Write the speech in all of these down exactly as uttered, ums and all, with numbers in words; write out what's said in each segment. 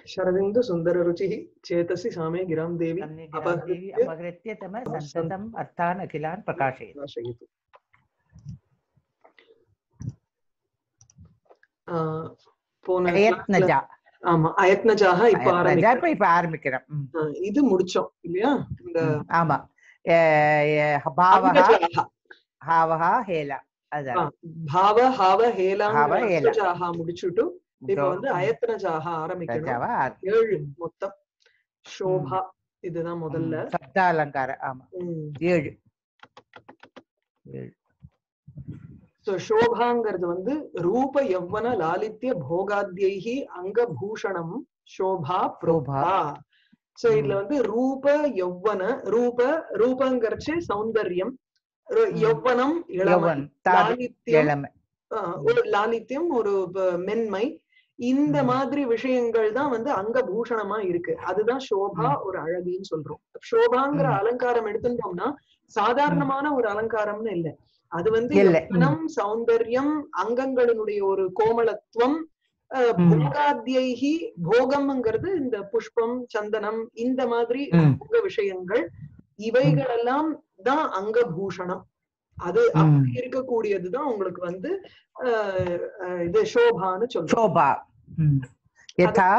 शरदिन्दु सुंदर रुचिः चेतसि सामे गिरां देवी अपहृत्य तम संततम अर्थान अखिलान प्रकाशयतु। போன அயத்னஜா ஆமா அயத்னஜாஹ இப்ப ஆரம்பிக்கிறோம் இப்ப ஆரம்பிக்கிறோம் இது முடிச்சோம் இல்லையா இந்த ஆமா பாவஹ ஹாவஹ ஹேலா அதான் பாவ ஹாவ ஹேலாங்கஜாஹ முடிச்சிட்டு இப்ப வந்து அயத்னஜாஹ ஆரம்பிக்கணும் ஏழு மொத்தம் சோபா இதுதான் முதல்ல சப்த அலங்காரம் ஆமா ஏழு ஏழு So शोभांगर्द வந்து ரூப யௌவன லாலித்ய போகாத்யைஹி அங்கபூஷணம் शोभा प्रोभा சோ இதுல வந்து ரூப யௌவன ரூப ரூபங்கர்ச்சே சௌந்தர்யம் யௌவனம் இளமை லாலித்யம் ஒரு லாலித்யம் ஒரு மென்மை இந்த மாதிரி விஷயங்கள் தான் வந்து அங்கபூஷணமா இருக்கு அதுதான் शोभा ஒரு அழகின்னு சொல்றோம் शोभाங்கற அலங்காரம் எடுத்துட்டோம்னா சாதாரணமான ஒரு அலங்காரம்னு இல்ல அது வந்து யௌவனம் சௌந்தர்யம் அங்கங்களினுடைய ஒரு கோமளத்துவம் போகாத்யைஹி போகம்ங்கிறது இந்த புஷ்பம் சந்தனம் இந்த மாதிரி அங்க விஷயங்கள் இவைகள் எல்லாம் தான் அங்கபூஷணம் அது அப்படி இருக்கக்கூடியதுதான் உங்களுக்கு வந்து இது சோபான்னு சொல்றோம் சோபா யதா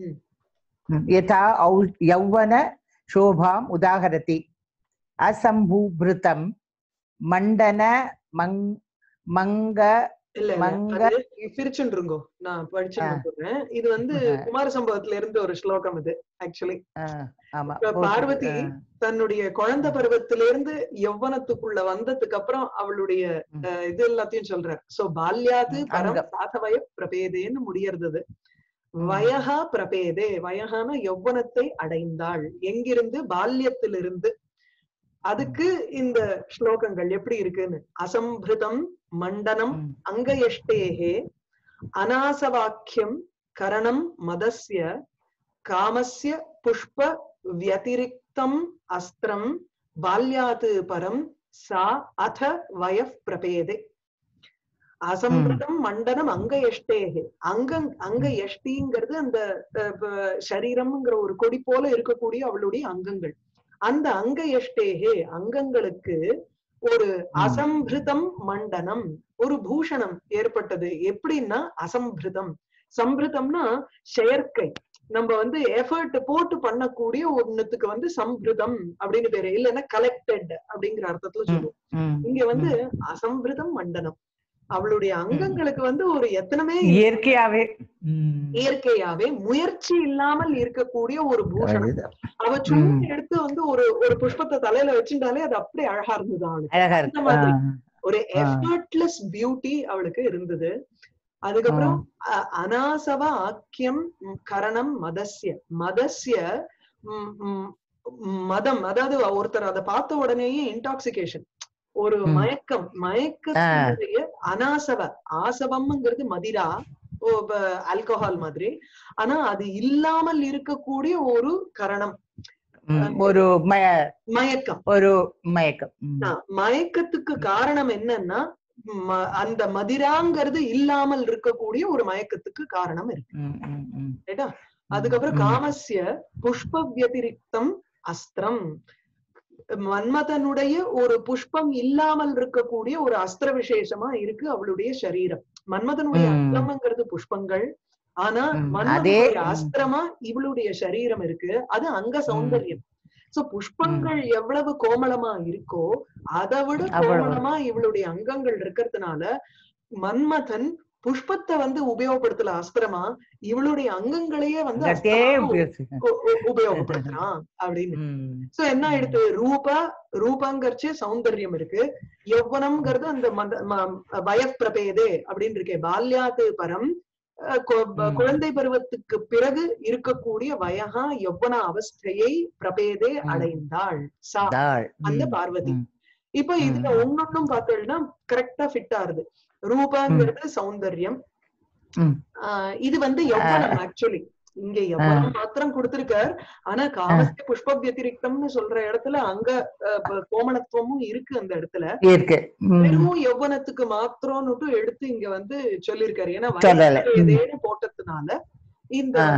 யதா யௌவன சோபாம் உதாகரதி அசம்பூப்ருதம் மண்டன மங் மங்க மங்க பிரிச்சுருங்கோ நான் படிச்சு சொல்றேன் இது வந்து குமார சம்பவத்துல இருந்து ஒரு ஸ்லோகம் இது ஆக்சுவலி பார்வதி தன்னுடைய குழந்தை பருவத்திலிருந்து யௌவனத்துக்குள்ள வந்ததுக்கு அப்புறம் அவளுடைய இது எல்லாத்தையும் சொல்றார் சோ பால்யாது பரம் சாதவய பிரபேதேன்னு முடியறது வயஹா பிரபேதே வயஹான யௌவனத்தை அடைந்தாள் எங்கிருந்து பால்யத்திலிருந்து அதுக்கு இந்த ஸ்லோகங்கள் எப்படி இருக்குன்னு அசம்பிருதம் மண்டனம் அங்கயஷ்டேஹே அநாசவாக்கியம் கரணம் மதஸ்ய காமஸ்ய புஷ்ப வியதிரிக்தம் அஸ்திரம் பால்யாத் பரம் சா அத வயஃ பிரபேதே அசம்பிருதம் மண்டனம் அங்கயஷ்டேஹே அங்க அங்கயஷ்டிங்கிறது அந்த சரீரம்ங்கிற ஒரு கொடி போல இருக்கக்கூடிய அவளுடைய அங்கங்கள் அந்த அங்கயஷ்டேஹே அங்கங்களுக்கு ஒரு அசம்பிருதம் மண்டனம் ஒரு பூஷணம் ஏற்பட்டது எப்படின்னா அசம்பிருதம் சம்பிருதம்னா செயற்கை நம்ம வந்து எஃபர்ட் போட்டு பண்ணக்கூடிய ஒண்ணுத்துக்கு வந்து சம்பிருதம் அப்படின்னு பேரு இல்லைன்னா கலெக்டட் அப்படிங்கிற அர்த்தத்துல சொல்லுவோம் இங்க வந்து அசம்பிருதம் மண்டனம் அவளுடைய அங்கங்களுக்கு வந்து ஒரு எத்தனமே இயற்கையாவே இயற்கையாவே முயற்சி இல்லாமல் இருக்கக்கூடிய ஒரு பூஷணம் அவ சும்மா எடுத்து வந்து ஒரு ஒரு புஷ்பத்தை தலையில வச்சுட்டாலே அது அப்படியே அழகா இருந்தது அவளுக்கு அந்த மாதிரி ஒரு எஃபர்ட்லெஸ் பியூட்டி அவளுக்கு இருந்தது அதுக்கப்புறம் அநாசவ ஆக்கியம் கரணம் மதஸ்ய மதஸ்ய மதம் அதாவது ஒருத்தர் அதை பார்த்த உடனேயே இன்டாக்சிகேஷன் ஒரு மயக்கம் மயக்கத்தினுடைய அனாசவ ஆசவம்ங்கிறது மதிரா ஆல்கஹால் மாதிரி ஆனா அது இல்லாமல் இருக்கக்கூடிய ஒரு கரணம் ஒரு மயக்கம் ஒரு மயக்கம் மயக்கத்துக்கு காரணம் என்னன்னா அந்த மதிராங்கிறது இல்லாமல் இருக்கக்கூடிய ஒரு மயக்கத்துக்கு காரணம் இருக்கு அதுக்கப்புறம் காமஸ்ய புஷ்ப வியதிரிக்தம் அஸ்திரம் மன்மதனுடைய ஒரு புஷ்பம் இல்லாமல் இருக்கக்கூடிய ஒரு அஸ்திர விசேஷமா இருக்கு அவளுடைய சரீரம் மன்மதனுடைய அஸ்திரம்ங்கிறது புஷ்பங்கள் ஆனா மன்மதனுடைய அஸ்திரமா இவளுடைய சரீரம் இருக்கு அது அங்க சௌந்தர்யம் சோ புஷ்பங்கள் எவ்வளவு கோமளமா இருக்கோ அதை விட கோமளமா இவளுடைய அங்கங்கள் இருக்கிறதுனால மன்மதன் புஷ்பத்தை வந்து உபயோகப்படுத்தல அஸ்திரமா இவளுடைய அங்கங்களையே வந்து உபயோகப்படுத்துறான் அப்படின்னு சோ என்ன ஆயிடுத்து ரூபா ரூபாங்கர்ச்சே சௌந்தர்யம் இருக்கு யௌவனம்ங்கிறது அந்த வயப் பிரபேதே அப்படின்னு இருக்கே பால்யாத்து பரம் குழந்தை பருவத்துக்கு பிறகு இருக்கக்கூடிய வயகா யௌவன அவஸ்தையை பிரபேதே அடைந்தாள் சா அந்த பார்வதி இப்ப இதுல ஒன்னொன்னும் பார்த்தோம்னா கரெக்டா ஃபிட் ஆறுது ரூபாங்கிறது சௌந்தர்யம் இது வந்து யௌவனம் ஆக்சுவலி இங்க எவ்வளவு மாத்திரம் கொடுத்திருக்கார் ஆனா காமஸ்ய புஷ்ப வியதிரிக்தம்னு சொல்ற இடத்துல அங்க கோமணத்துவமும் இருக்கு அந்த இடத்துல வெறும் யௌவனத்துக்கு மாத்திரம்னுட்டு எடுத்து இங்க வந்து சொல்லியிருக்காரு ஏன்னா வயசு போட்டதுனால இந்த வந்து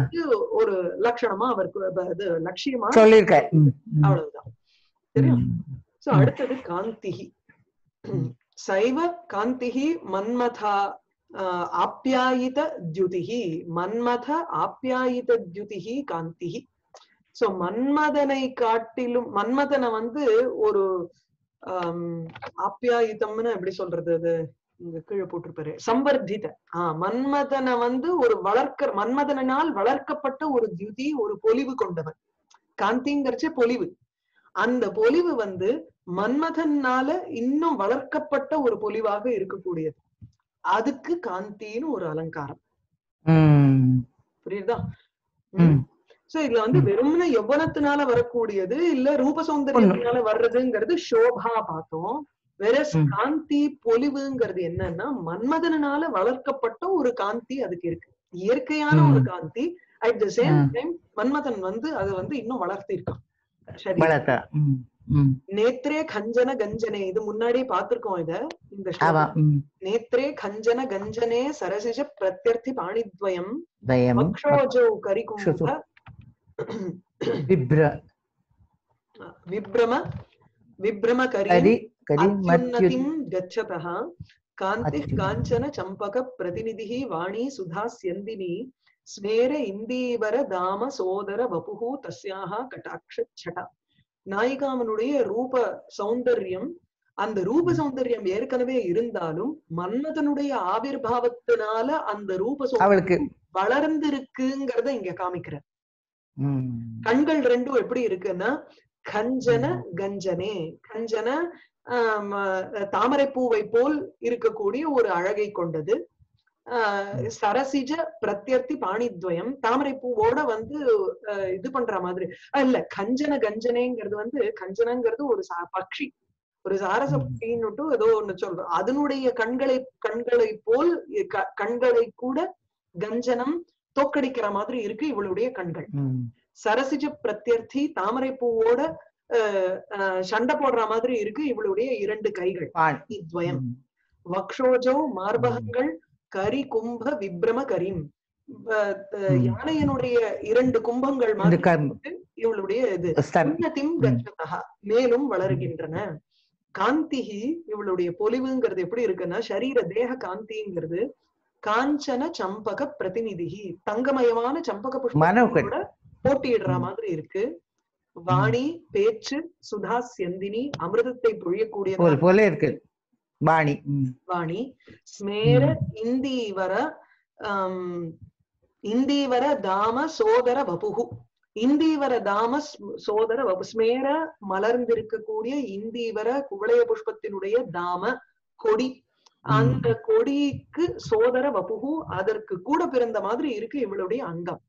ஒரு லட்சணமா அவருக்கு அது லட்சியமா சொல்லிருக்க. அவ்வளவுதான். சரியா? சோ அடுத்தது காந்திஹி. சைவ காந்திஹி மன்மதா ஆப்யாயித த்யுதிஹி. மன்மத ஆப்யாயித த்யுதிஹி காந்திஹி. சோ மன்மதனை காட்டிலும் மன்மதனை வந்து ஒரு ஆஹ் ஆப்யாயுதம்னு எப்படி சொல்றது, அது இங்க கீழே போட்டிருப்பாரு, சம்பர்தித. ஆஹ் மன்மதனை வந்து ஒரு வளர்க்க மன்மதனால் வளர்க்கப்பட்ட ஒரு தியுதி, ஒரு பொலிவு கொண்டவன். காந்திங்கிறச்சே பொலிவு. அந்த பொலிவு வந்து மன்மதனால இன்னும் வளர்க்கப்பட்ட ஒரு பொலிவாக இருக்கக்கூடியது. அதுக்கு காந்தின்னு ஒரு அலங்காரம். புரியுதா? சோ இதுல வந்து வெறும்ன யௌவனத்தினால வரக்கூடியது இல்ல ரூப சௌந்தரியத்தினால வர்றதுங்கிறது சோபா பார்த்தோம். வேற காந்தி பொலிவுங்கிறது என்னன்னா மன்மதனால வளர்க்கப்பட்ட ஒரு காந்தி அதுக்கு இருக்கு. இயற்கையான ஒரு காந்தி. At the same time Manmadhan வந்து அது வந்து இன்னும் வளர்த்தி இருக்கான். சரி. நேத்ரே கஞ்சன கஞ்சனே, இது முன்னாடி பாத்திருக்கோம் இத. இந்த நேத்ரே கஞ்சன கஞ்சனே சரசிஜ பிரத்யர்த்தி பாணித்வயம் வக்ஷோஜோ கரிகும்ப விப்ரம விப்ரம கரி அத்யுன்னதிம் கச்சதஹ காந்தி காஞ்சன சம்பக பிரதிநிதிஹி வாணி சுதா ஸ்யந்தினி ஸ்மேர இந்தீவர தாம சோதர வபுஹு தஸ்யாஹ கடாக்ஷ சடா. நாயிகாமனுடைய ரூப சௌந்தர்யம், அந்த ரூப சௌந்தர்யம் ஏற்கனவே இருந்தாலும் மன்மதனுடைய ஆவிர்வாவத்தினால அந்த ரூப சௌந்தர்யம் வளர்ந்திருக்குங்கிறத இங்க காமிக்கிற. கண்கள் ரெண்டும் எப்படி இருக்குன்னா கஞ்சன கஞ்சனே, கஞ்சன தாமரை பூவை போல் இருக்கக்கூடிய ஒரு அழகை கொண்டது. ஆஹ் சரசிஜ பிரத்யர்த்தி பாணித்வயம், தாமரை பூவோட வந்து இது பண்ற மாதிரி இல்ல. கஞ்சன கஞ்சனேங்கிறது வந்து கஞ்சனங்கிறது ஒரு பக்ஷி, ஒரு சாரச பக்ஷின்னுட்டு ஏதோ ஒண்ணு சொல்றோம். அதனுடைய கண்களை கண்களை போல் கண்களை கூட கஞ்சனம் தோக்கடிக்கிற மாதிரி இருக்கு இவளுடைய கண்கள். சரசிஜ பிரத்யர்த்தி தாமரை பூவோட அஹ் சண்டை போடுற மாதிரி இருக்கு இவளுடைய இரண்டு கைகள். துவயம் வக்ஷோஜோ மார்பகங்கள் கரி கும்ப விப்ரம கரீம், யானையனுடைய இரண்டு கும்பங்கள் மாதிரி இவளுடைய இது உன்னதிம் கச்சதஹ, மேலும் வளர்கின்றன. காந்திஹி, இவளுடைய பொலிவுங்கிறது எப்படி இருக்குன்னா சரீர தேக காந்திங்கிறது காஞ்சன சம்பக பிரதிநிதிஹி, தங்கமயமான சம்பக புஷ்பத்தோட போட்டியிடுற மாதிரி இருக்கு. வாணி பேச்சு சுதா ஸ்யந்தினி, அமிர்தத்தை பொழியக்கூடிய போல இருக்கு வாணி. வாணி ஸ்மேர இந்தீவர ஆஹ் இந்தீவர தாம சோதர வபுகு, இந்தீவர தாம சோதர வபு, ஸ்மேர மலர்ந்திருக்கக்கூடிய இந்தீவர குவளைய புஷ்பத்தினுடைய தாம கொடி, அந்த கொடிக்கு சோதர வபுகு, அதற்கு கூட பிறந்த மாதிரி இருக்கு இவளுடைய அங்கம்.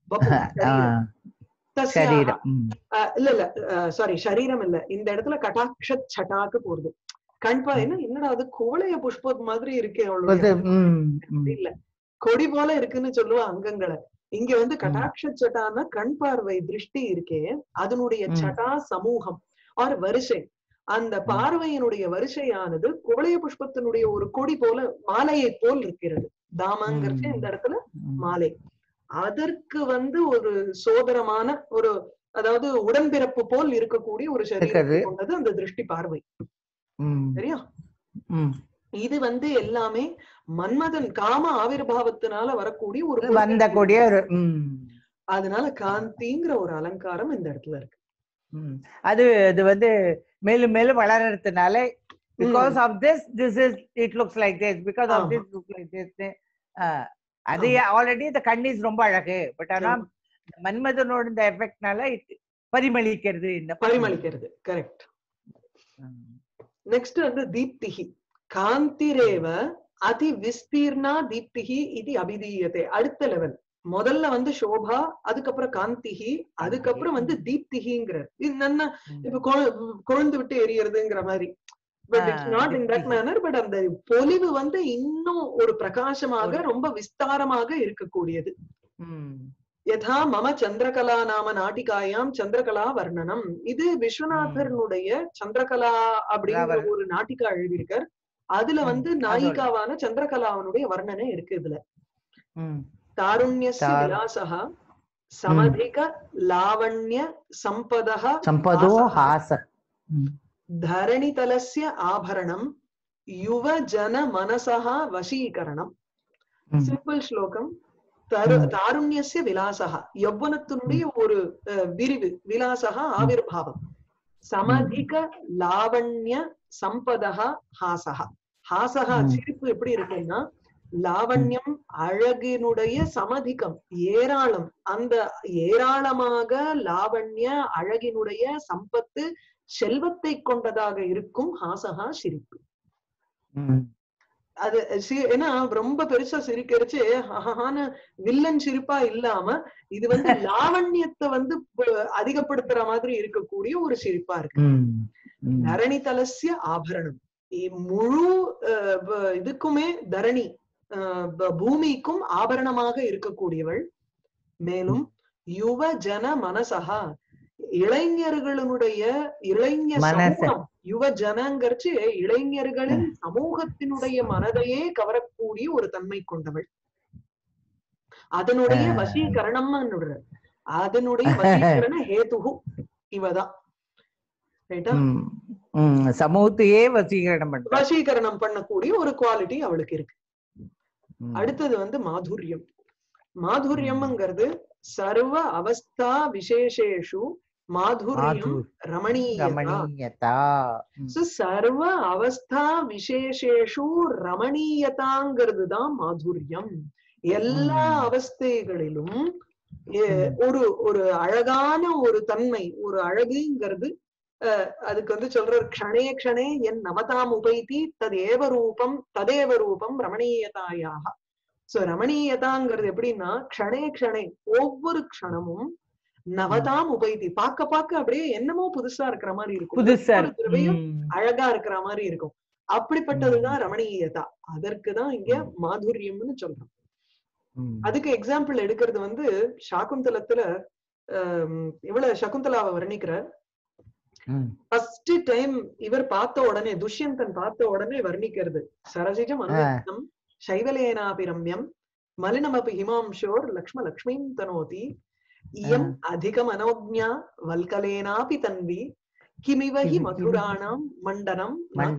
இல்ல இல்ல சாரி சரீரம் இல்ல, இந்த இடத்துல கடாட்ச சட்டாக்கு போறது. கண்பா என்ன என்னடா அது குவளைய புஷ்பம் மாதிரி இருக்கே அவளுடைய, இல்ல கொடி போல இருக்குன்னு சொல்லுவா அங்கங்களை. இங்க வந்து கடாட்ச சட்டான கண் பார்வை திருஷ்டி இருக்கே, அதனுடைய சட்டா சமூகம் ஆர் வரிசை, அந்த பார்வையினுடைய வரிசையானது குவளைய புஷ்பத்தினுடைய ஒரு கொடி போல மாலையை போல் இருக்கிறது. தாமங்கிறது இந்த இடத்துல மாலை. அதற்கு வந்து ஒரு சோதரமான ஒரு, அதாவது உடன்பிறப்பு போல் இருக்கக்கூடிய ஒரு சரீரத்தை கொண்டது அந்த திருஷ்டி பார்வை. சரியா? இது வந்து எல்லாமே மன்மதன் காம ஆவிர்வாவத்தினால வரக்கூடிய ஒரு வந்தக்கூடிய ஒரு, அதனால காந்திங்கிற ஒரு அலங்காரம் இந்த இடத்துல இருக்கு. அது அது வந்து மேலும் மேலும் வளர்றதுனால because of this this is it looks like this, because of this look like this. அது ஆல்ரெடி இந்த கண்ணீஸ் ரொம்ப அழகு, பட் ஆனா மன்மதனோட இந்த எஃபெக்ட்னால பரிமளிக்கிறது, இந்த பரிமளிக்கிறது. கரெக்ட். நெக்ஸ்ட் வந்து தீப்திஹி. காந்திரேவ அதி விஸ்தீர்ணா தீப்திஹி இது அபிதீயதே. அடுத்த லெவல். முதல்ல வந்து சோபா, அதுக்கப்புறம் காந்திஹி, அதுக்கப்புறம் வந்து தீப்திஹிங்கிறார். இது என்ன இப்ப கொழுந்து விட்டு எரியறதுங்கிற மாதிரி. But it's not in that manner, but அந்த பொலிவு வந்து இன்னும் ஒரு பிரகாசமாக ரொம்ப விஸ்தாரமாக இருக்கக்கூடியது. யதா மம சந்திரகலா நாம நாட்டிகாயாம் சந்திரகலா வர்ணனம். இது விஸ்வநாதனுடைய சந்திரகலா அப்படிங்கிற ஒரு நாட்டிகா எழுதியிருக்கார். அதுல வந்து நாயிகாவான சந்திரகலாவனுடைய வர்ணனை இருக்கு இதுல. தாருண்யஸ்ய விலாசஹ சமதிக லாவண்ய சம்பதः சம்பதோ ஹாச தரணிதலஸ்ய ஆபரணம் யுவ ஜன மனசஹ வசீகரணம். சிம்பிள் ஸ்லோகம். தாருண்யஸ்ய விலாசஹ, யௌவனத்தினுடைய ஒரு விரிவு, விலாசஹ ஆவிர்பாவம். சமதிக லாவண்ய சம்பதஹ ஹாசஹ. ஹாசஹ சிரிப்பு எப்படி இருக்குன்னா, லாவண்யம் அழகினுடைய சமதிகம் ஏராளம், அந்த ஏராளமாக லாவண்ய அழகினுடைய சம்பத்து செல்வத்தை கொண்டதாக இருக்கும் ஹாசஹா சிரிப்பு. அது ஏன்னா ரொம்ப பெருசா சிரிக்கிறச்சு ஆஹான வில்லன் சிரிப்பா இல்லாம இது வந்து லாவண்யத்தை வந்து அதிகப்படுத்துற மாதிரி இருக்கக்கூடிய ஒரு சிரிப்பா இருக்கு. தரணி தலசிய ஆபரணம், முழு இதுக்குமே தரணி பூமிக்கும் ஆபரணமாக இருக்கக்கூடியவள். மேலும் யுவ ஜன மனசகா, இளைஞர்களுடைய இளைஞர் சமூகம், யுவ ஜனங்கர்ச்சு இளைஞர்களின் சமூகத்தினுடைய மனதையே கவரக்கூடிய ஒரு தன்மை கொண்டவள். அதனுடைய வசீகரணம், அதனுடைய வசீகரண ஹேதுகு இவதான். சமூகத்தையே வசீகரணம் வசீகரணம் பண்ணக்கூடிய ஒரு குவாலிட்டி அவளுக்கு இருக்கு. அடுத்தது வந்து மாதுரியம். மாதுரியம்ங்கிறது சர்வ அவஸ்தா விசேஷேஷு மாதுரியம் ரமணீயதா. சர்வ அவஸ்தா விசேஷேஷு ரமணீயதாங்கிறது தான் மாதுரியம். எல்லா அவஸ்தைகளிலும் ஒரு ஒரு அழகான ஒரு தன்மை, ஒரு அழகுங்கிறது அதுக்கு வந்து சொல்ற க்ஷணே க்ஷணே என் நவதாம் உபைதி ததேவ ரூபம் ததேவ ரூபம் ரமணீயதாயாக. சோ ரமணீயதாங்கிறது எப்படின்னா, க்ஷணே க்ஷணே ஒவ்வொரு க்ஷணமும் நவதாம் உபைதி, பாக்க பாக்க அப்படியே என்னமோ புதுசா இருக்கிற மாதிரி இருக்கும், புதுசாயும் அழகா இருக்கிற மாதிரி இருக்கும். அப்படிப்பட்டதுதான் ரமணீயதா. அதற்குதான் இங்க மாதுரியம்னு சொல்றோம். அதுக்கு எக்ஸாம்பிள் எடுக்கிறது வந்து சாகுந்தலத்துல அஹ் இவ்வளவு சகுந்தலாவை வர்ணிக்கிற ஃபர்ஸ்ட் டைம் இவர் பார்த்த உடனே, துஷ்யந்தன் பார்த்த உடனே வர்ணிக்கிறது சரசிஜம் அனுவித்தம் சைவலேனாபி ரம்யம் மலினமபி ஹிமாம்சோர் லக்ஷ்ம லக்ஷ்மீம் தனோதி இயம் அதிகம் அனோஜ்ஞா வல்கலேனாபி தன்வி கிமிவஹி மதுராணாம் மண்டனம்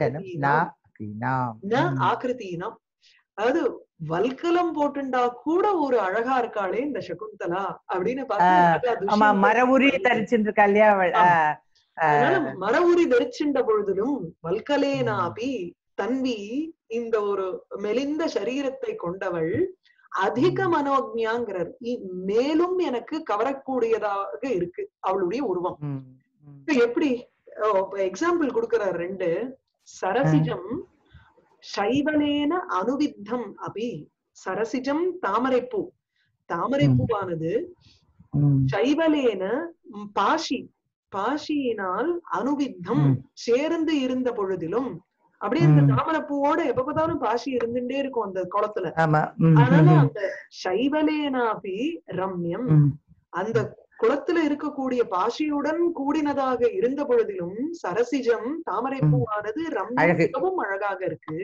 ஆகிருத்தீனாம். அதாவது வல்கலம் போட்டுண்டா கூட ஒரு அழகா இருக்காளே இந்த சகுந்தலா அப்படின்னு பார்த்தா மரவுரி தரிச்சிருக்கா இல்லையா. அதனால மர உரி தரிச்சின்ற பொழுதிலும் வல்கலேனாபி தன்வி, இந்த ஒரு மெலிந்த சரீரத்தை கொண்டவள் அதிக மனோஜ்ஞாங்கிறார், மேலும் எனக்கு கவரக்கூடியதாக இருக்கு அவளுடைய உருவம். எப்படி எக்ஸாம்பிள் கொடுக்கிறார் ரெண்டு. சரசிஜம் சைவலேன அனுவித்தம் அபி. சரசிஜம் தாமரைப்பூ, தாமரைப்பூவானது சைவலேன பாஷி, பாஷியினால் அனுவித்தம் சேர்ந்து இருந்த பொழுதிலும், அப்படியே இந்த தாமரைப்பூவோட எப்ப பார்த்தாலும் பாஷி இருந்துட்டே இருக்கும் அந்த குளத்துல. அதனால அந்த சைவலேனாபி ரம்யம், அந்த குளத்துல இருக்கக்கூடிய பாஷியுடன் கூடினதாக இருந்த பொழுதிலும் சரசிஜம் தாமரைப்பூவானது ரம்யமும் அழகாக இருக்கு.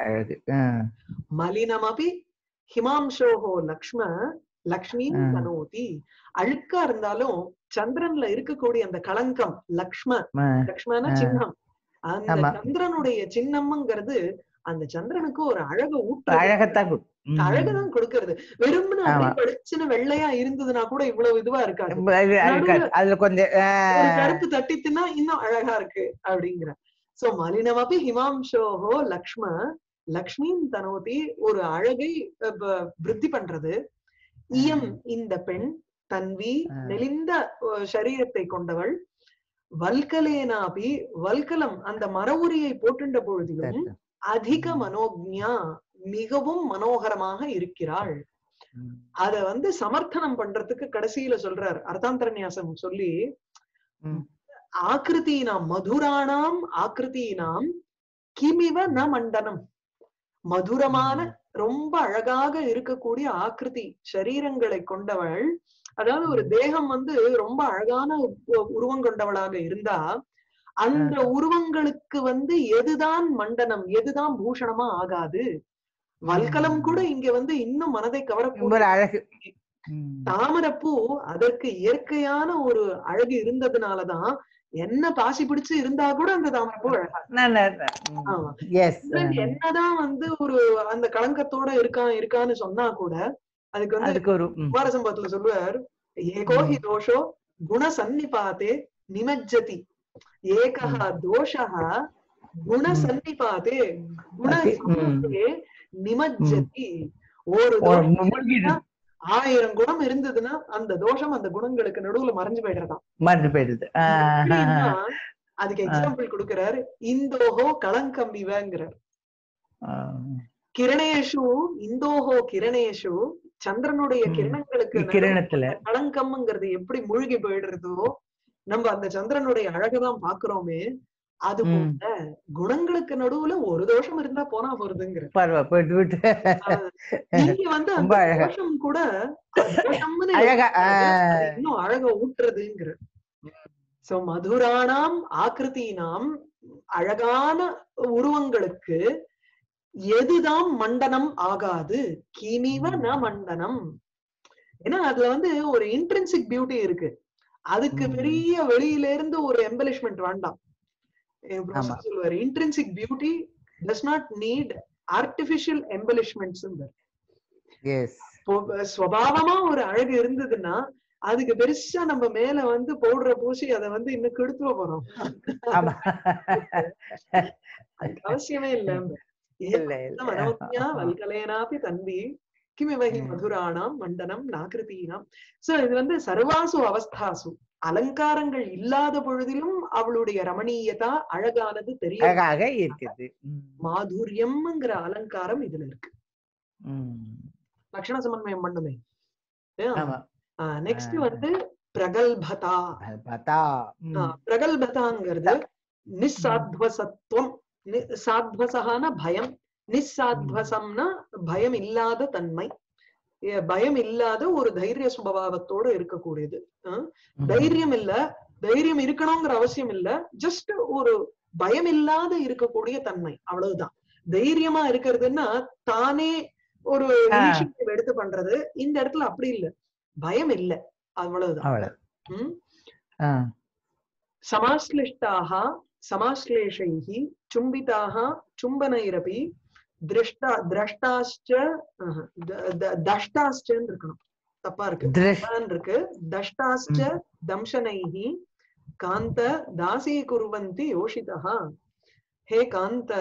மலினமபி ஹிமாம்சோஹோ லக்ஷ்ம லக்ஷ்மீம் தனோதி. அழுக்கா இருந்தாலும் சந்திரன்ல இருக்கக்கூடிய அந்த களங்கம் லக்ஷ்ம, லக்ஷ்மன சின்னம், அந்த சந்திரனுடைய சின்னம்ங்கிறது அந்த சந்திரனுக்கு ஒரு அழக ஊட்ட, அழகத்தான் அழகுதான் கொடுக்கறது. வெறும்னு அப்படியே படிச்சுன்னு வெள்ளையா இருந்ததுன்னா கூட இவ்வளவு இதுவா இருக்காது, அதுல கொஞ்சம் கருப்பு தட்டித்துனா இன்னும் அழகா இருக்கு அப்படிங்கிற. சோ மலினமபி ஹிமாம்சோஹோ லக்ஷ்ம லக்ஷ்மீம் தனோதி, ஒரு அழகை விருத்தி பண்றது. இயம் இந்த பெண் தன்வி நெளிந்த சரீரத்தை கொண்டவள். வல்கலேனாபி வல்கலம், அந்த மரவுரியை போட்டுண்ட பொழுதிலும் அதிக மனோஜ்ஞா, மிகவும் மனோகரமாக இருக்கிறாள். அத வந்து சமர்த்தனம் பண்றதுக்கு கடைசியில சொல்றார் அர்த்தாந்தரநியாசம் சொல்லி, ஆக்கிருத்தீனாம் மதுராணாம் ஆக்கிருத்தீனாம் கிமிவ ந மண்டனம். மதுரமான ரொம்ப அழகாக இருக்கக்கூடிய ஆக்கிருதி சரீரங்களை கொண்டவள், அதாவது ஒரு தேகம் வந்து ரொம்ப அழகான உருவம் கொண்டவளாக இருந்தா அந்த உருவங்களுக்கு வந்து எதுதான் மண்டனம், எதுதான் பூஷணமா ஆகாது. வல்கலம் கூட இங்க வந்து இன்னும் மனதை கவரக்கூடிய அழகு தாமரைப்பூ அதற்கு இயற்கையான ஒரு அழகு இருந்ததுனாலதான் என்ன பாசி பிடிச்சு இருந்தா கூட அந்த தாமரைப்பூ அழகா. ஆமா, என்னதான் வந்து ஒரு அந்த களங்கத்தோட இருக்கான் இருக்கான்னு சொன்னா கூட அதுக்கு வந்து குமாரசம்பவத்துல சொல்லுவார், ஏகோஹி தோஷோ குண சன்னிபாதே நிமஜ்ஜதி, ஏகஹ தோஷஹ குண சன்னிபாதே குண நிமஜ்ஜதி. ஒரு ஆயிரம் குணம் இருந்ததுன்னா அந்த தோஷம் அந்த குணங்களுக்கு நடுவுல மறைஞ்சு போயிடுறதாம், மறைஞ்சு போயிடுது. அதுக்கு எக்ஸாம்பிள் கொடுக்கிறாரு, இந்தோஹோ களங்கம் இவங்கிறார். கிரணேஷு இந்தோஹோ கிரணேஷு, சந்திரனுடைய கிரணங்களுக்கு கிரணத்துல களங்கம்ங்கிறது எப்படி மூழ்கி போயிடுறதோ நம்ம அந்த சந்திரனுடைய அழகுதான் பாக்குறோமே, அது போல குணங்களுக்கு நடுவுல ஒரு தோஷம் இருந்தா போனா போறதுங்கிற நீங்க வந்து அந்த தோஷம் கூட இன்னும் அழக ஊட்டுறதுங்கிற. சோ மதுராணாம் ஆக்கிருத்தினாம், அழகான உருவங்களுக்கு எதுதான் மண்டனம் ஆகாது, கிமிவ ந மண்டனம். ஏன்னா அதுல வந்து ஒரு இன்ட்ரின்சிக் பியூட்டி இருக்கு, அதுக்கு பெரிய வெளியில இருந்து ஒரு எம்பலிஷ்மெண்ட் வேண்டாம். சொல்லுவாரு, intrinsic beauty does not need artificial embellishments. ஸ்வபாவமா ஒரு அழகு இருந்ததுன்னா அதுக்கு பெருசா நம்ம மேல வந்து பவுடரை பூசி அதை வந்து இன்னும் கெடுத்துவ போறோம், அதுக்கு அவசியமே இல்ல. மனோஜ்ஞா வல்கலேனாபி தன்வி கிமிவகி மதுராணாம் மண்டனம் நாகிருத்தீனாம். சோ இது வந்து சர்வாசு அவஸ்தாசு, அலங்காரங்கள் இல்லாத பொழுதிலும் அவளுடைய ரமணீயதா அழகானது தெரிய இருக்குது. மாதுரியம்ங்கிற அலங்காரம் இதுல இருக்கு. லட்சண சமன்வயம் பண்ணுமே. நெக்ஸ்ட் வந்து பிரகல்பதா. பிரகல்பதாங்கிறது நிஸ்ஸாத்வசத்துவம். சாத்வசகான பயம், நிஸ்ஸாத்வசம்னா பயம் இல்லாத தன்மை, பயம் இல்லாத ஒரு தைரிய சுபாவத்தோட இருக்கக்கூடியது. தைரியம் இல்ல, தைரியம் இருக்கணுங்கிற அவசியம் இல்ல, ஜஸ்ட் ஒரு பயம் இல்லாத இருக்கக்கூடிய தன்மை, அவ்வளவுதான். தைரியமா இருக்கிறதுன்னா தானே ஒரு இனிஷியேட்டிவ் எடுத்து பண்றது. இந்த இடத்துல அப்படி இல்ல, பயம் இல்ல, அவ்வளவுதான். உம் சமாஸ்லிஷ்டாக சமாஸ்லேஷைஹி சும்பிதாக சும்பனைரபி திருஷ்டா திரஷ்டாஸ்ச தஷ்டாஸ்சன்னு இருக்கணும், தப்பா இருக்கு இருக்கு தஷ்டாஸ்ச தம்சனைஹி காந்த தாசி குர்வந்தி யோஷிதா. ஹே காந்த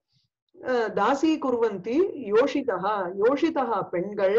தாசி குர்வந்தி யோஷிதா, யோஷிதா பெண்கள்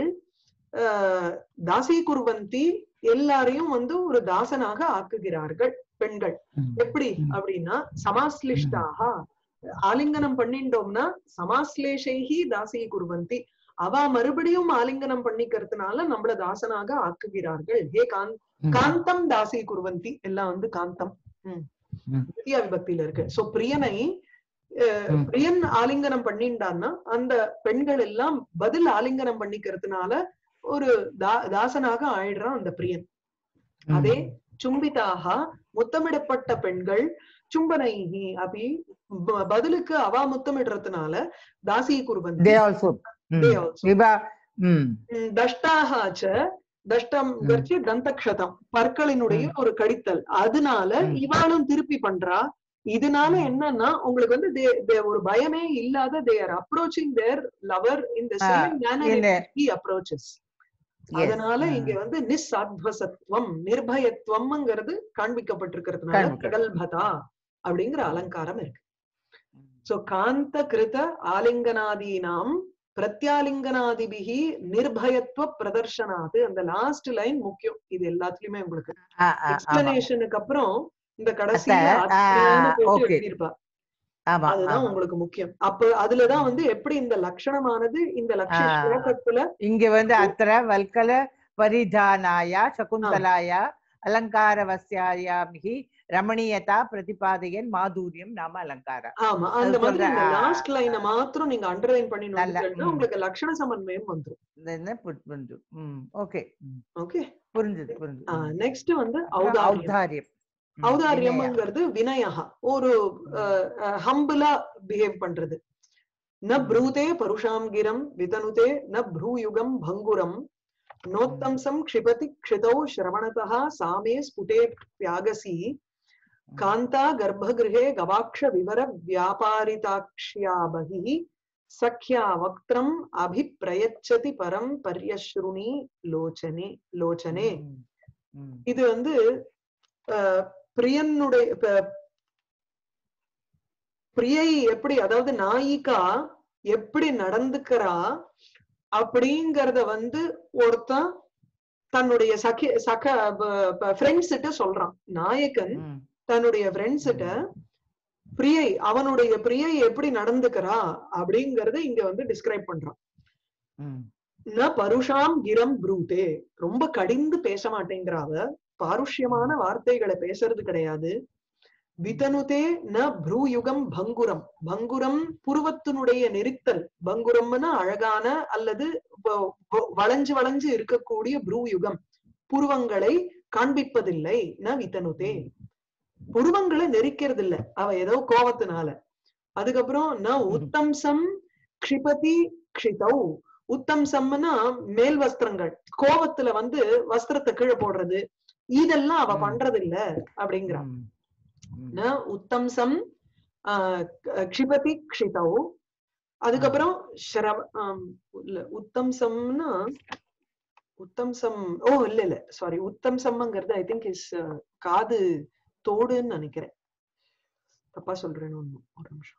தாசி குர்வந்தி எல்லாரையும் வந்து ஒரு தாசனாக ஆக்குகிறார்கள் பெண்கள். எப்படி அப்படின்னா சமாஸ்லிஷ்டாக, ஆலிங்கனம் பண்ணிட்டோம்னா சமாஸ்லேஷைஹி தாசி குர்வந்தி, அவ மறுபடியும் ஆலிங்கனம் பண்ணிக்கிறதுனால நம்மள தாசனாக ஆக்குகிறார்கள். ஹே காந்த் காந்தம் தாசி குர்வந்தி, எல்லாம் வந்து காந்தம் தித்யா விபக்தியில இருக்கு. சோ பிரியனை பிரியன் ஆலிங்கனம் பண்ணிட்டான்னா அந்த பெண்கள் எல்லாம் பதில் ஆலிங்கனம் பண்ணிக்கிறதுனால ஒரு தா தாசனாக ஆயிடுறான் அந்த பிரியன். அதே சும்பிதாக முத்தமிடப்பட்ட பெண்கள் சும்பனைஹி அபி பதிலுக்கு அவா முத்தமிடுறதுனால தாசி குர்வந்தி. தஷ்டாஹாச்ச, தஷ்டம் கர்ச்சி தந்தக்ஷதம், பற்களினுடைய ஒரு கடித்தல், அதனால இவாளும் திருப்பி பண்றா. இதனால என்னன்னா உங்களுக்கு வந்து ஒரு பயமே இல்லாத they are approaching their lover in the same manner he approaches. அதனால இங்க வந்து நிஸ்ஸாத்வசத்துவம் நிர்பயத்துவம்ங்கிறது காண்பிக்கப்பட்டிருக்கிறதுனால பிரகல்பதா அப்படிங்கிற அலங்காரம் இருக்கு. சோ காந்த கிருத ஆலிங்கனாதீனாம் பிரத்யாலிங்கனாதிபிகி நிர்பயத்துவ பிரதர்ஷனாது. அந்த லாஸ்ட் லைன் முக்கியம், இது எல்லாத்துலயுமே உங்களுக்கு எக்ஸ்பிளனேஷனுக்கு அப்புறம் இந்த கடைசியில எழுதியிருப்பா, அதுதான் உங்களுக்கு முக்கியம். அப்ப அதுலதான் வந்து எப்படி இந்த லட்சணமானது இந்த லட்சண ஸ்லோகத்துல இங்க வந்து அத்திர வல்கல பரிதானாயா சகுந்தலாயா அலங்காரவஸ்யாயாமிஹி ரமணீயதா பிரதிபாதையன் மாதுரியம் நாம அலங்காரம். ஆமா, அந்த மாதிரி இந்த லாஸ்ட் லைனை மாத்திரம் நீங்க அண்டர்லைன் பண்ணி உங்களுக்கு லட்சண சமன்வயம் வந்துரும். ஓகே ஓகே, புரிஞ்சது புரிஞ்சது. நெக்ஸ்ட் வந்து ஔதாரியம். ஔதாரியம்ங்கிறது வினயஹா, ஒரு ஹம்பிளா பிஹேவ் பண்றது. ந ப்ரூதே பருஷாம் கிரம் விதனுதே ந ப்ரூயுகம் பங்குரம் नोत्तंसं क्षिपति क्षितौ श्रवणतः सामे स्फुटे प्यागसी कांता गर्भगृहे गवाक्ष विवर व्यापारिताक्ष्या बहिः सख्या वक्त्रम् अभिप्रयच्छति परं पर्यश्रुणी लोचने लोचने இது வந்து பிரியனுடைய பிரியை எப்படி அதாவது நாயிகா எப்படி நடந்துக்கிறா அப்படிங்கறத வந்து ஒருத்தன் தன்னுடைய சகி சக ஃப்ரெண்ட்ஸ் கிட்ட சொல்றான். நாயகன் தன்னுடைய ஃப்ரெண்ட்ஸ் கிட்ட பிரியை அவனுடைய பிரியை எப்படி நடந்துக்கிறா அப்படிங்கறத இங்க வந்து டிஸ்கிரைப் பண்றான். ந பருஷாம் கிரம் ப்ரூதே, ரொம்ப கடிந்து பேச மாட்டேங்கிறாவ, பாருஷ்யமான வார்த்தைகளை பேசுறது கிடையாது. விதனுதே ந ப்ரூயுகம் பங்குரம், பங்குரம் புருவத்தினுடைய நெரித்தல், பங்குரம்னா அழகான அல்லது வளைஞ்சு வளைஞ்சு இருக்கக்கூடிய ப்ரூயுகம் புருவங்களை காண்பிப்பதில்லை. ந விதனுதே, புருவங்களை நெரிக்கிறது இல்ல அவ ஏதோ கோபத்தினால. அதுக்கப்புறம் ந உத்தம்சம் க்ஷிபதி க்ஷிதௌ, உத்தம்சம்னா மேல் வஸ்திரங்கள், கோபத்துல வந்து வஸ்திரத்தை கீழே போடுறது, இதெல்லாம் அவ பண்றது இல்ல அப்படிங்கிறான். உத்தம்சம் ஆஹ் க்ஷிபதி க்ஷிதௌ. அதுக்கப்புறம் உத்தம்சம்னா உத்தம்சம் ஓ இல்ல இல்ல சாரி உத்தம்சம்ங்கிறது ஐ திங்க் இஸ் காது தோடுன்னு நினைக்கிறேன், தப்பா சொல்றேன்னு ஒண்ணு ஒரு நிமிஷம்.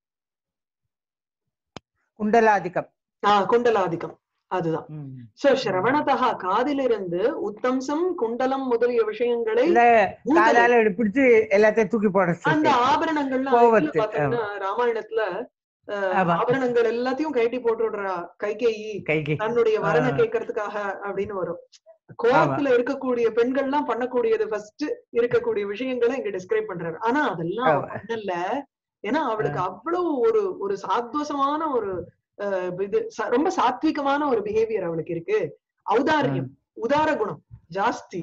குண்டலாதிக்கம், ஆஹ் குண்டலாதிக்கம் அதுதான். சோ ஸ்ரவணதா காதிலிருந்து உத்தம்சம் குண்டலம் முதலிய விஷயங்களை பிடிச்சு எல்லாத்தையும் தூக்கி போட, அந்த ஆபரணங்கள்லாம் பாத்தீங்கன்னா ராமாயணத்துல ஆபரணங்கள் எல்லாத்தையும் கைட்டி போட்டுடுறா கைகேயி தன்னுடைய வரனை கேட்கறதுக்காக அப்படின்னு வரும். கோபத்துல இருக்கக்கூடிய பெண்கள் எல்லாம் பண்ணக்கூடியது ஃபர்ஸ்ட் இருக்கக்கூடிய விஷயங்களை இங்க டிஸ்கிரைப் பண்றாரு. ஆனா அதெல்லாம் பண்ணல, ஏன்னா அவளுக்கு அவ்வளவு ஒரு ஒரு சாத்வசமான ஒரு இது ரொம்ப சாத்விகமான ஒரு பிஹேவியர் அவளுக்கு இருக்கு. ஔதாரியம் உதார குணம் ஜாஸ்தி.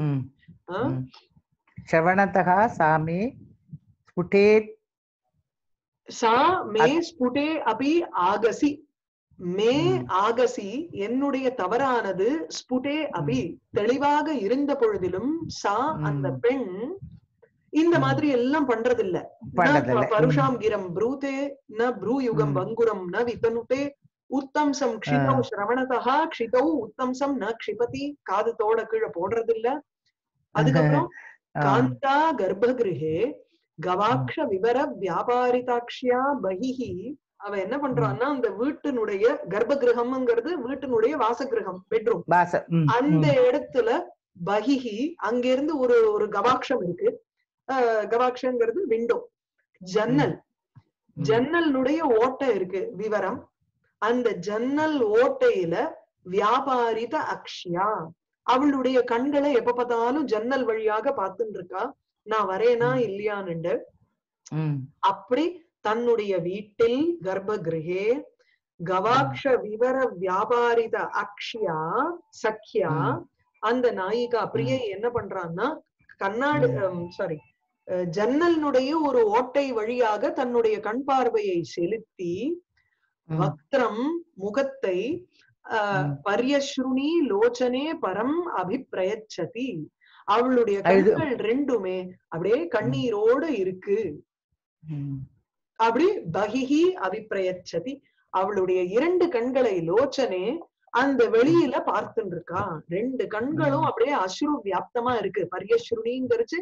ஸ்ரவணதா சாமே ஸ்புடே சா மே ஸ்புடே அபி ஆகசி, மே ஆகசி என்னுடைய தவறானது, ஸ்புடே அபி தெளிவாக இருந்த பொழுதிலும், சா அந்த பெண் இந்த மாதிரி எல்லாம் பண்றதில்ல. பருஷாம் கிரம் ப்ரூதே ந ப்ரூயுகம் பங்குரம் ந விதனுதே உத்தம்சம் க்ஷிதௌ ஸ்ரவணதா க்ஷிதௌ உத்தம்சம் ந க்ஷிபதி, காது தோட கீழே போடுறது இல்ல. அதுக்கப்புறம் காந்தா கர்ப்பகிருஹே கவாக்ஷ விவர வியாபாரிதாக்ஷ்யா பகிஹி, அவ என்ன பண்றான்னா அந்த வீட்டினுடைய கர்ப்ப கிரகம்ங்கிறது வீட்டினுடைய வாசகிரகம் பெட்ரூம், அந்த இடத்துல பகிஹி அங்கிருந்து ஒரு ஒரு கவாக்ஷம் இருக்கு. அஹ் கவாக்ஷங்கிறது விண்டோ, ஜன்னல், ஜன்னலுடைய ஓட்டை இருக்கு விவரம். அந்த ஜன்னல் ஓட்டையில வியாபாரித அக்ஷ்யா, அவளுடைய கண்களை எப்ப பார்த்தாலும் ஜன்னல் வழியாக பார்த்துட்டு இருக்கா, நான் வரேனா இல்லையான்னு. அப்படி தன்னுடைய வீட்டில் கர்ப்ப கிரகே கவாக்ஷ விவர வியாபாரித அக்ஷ்யா சக்கியா, அந்த நாயிகா பிரியை என்ன பண்றான்னா கண்ணாடி சாரி ஜன்னலுடைய ஒரு ஓட்டை வழியாக தன்னுடைய கண் பார்வையை செலுத்தி வக்திரம் முகத்தை அஹ் பர்யஸ்ருணி லோச்சனே பரம் அபிப்பிரயச்சதி, அவளுடைய கண்கள் ரெண்டுமே அப்படியே கண்ணீரோடு இருக்கு. அப்படி பகிஹி அபிப்பிரயச்சதி, அவளுடைய இரண்டு கண்களை லோச்சனே அந்த வெளியில பார்த்துட்டு இருக்கா. ரெண்டு கண்களும் அப்படியே அஸ்ரு வியாப்தமா இருக்கு. பர்யஸ்ருணிங்கிறச்சு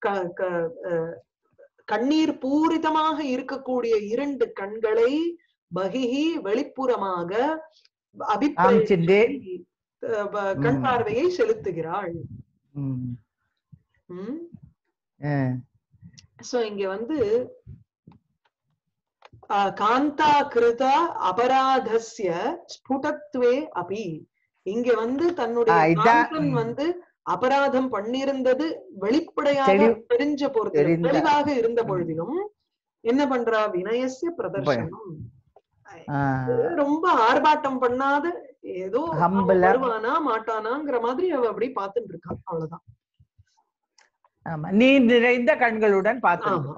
கண்ணீர் பூரிதமாக இருக்கக்கூடிய இரண்டு கண்களை பகிஹி வெளிப்புறமாக அபிப்பிராய கண் பார்வையை செலுத்துகிறாள். சோ இங்க வந்து காந்தா கிருதா அபராதஸ்ய ஸ்புடத்வே அபி, இங்க வந்து தன்னுடைய காந்தன் வந்து அபராதம் பண்ணிருந்தது வெளிப்படையாக தெரிஞ்ச பொழுதிலும் தெளிவாக இருந்த பொழுதிலும் என்ன பண்றா, வினயசிய பிரதர்சனம், ரொம்ப ஆர்ப்பாட்டம் பண்ணாத ஏதோ வருவானா மாட்டானாங்கிற மாதிரி அவ அப்படி பாத்துட்டு இருக்கா, அவ்வளவுதான். நீ நிறைந்த கண்களுடன் பார்த்து.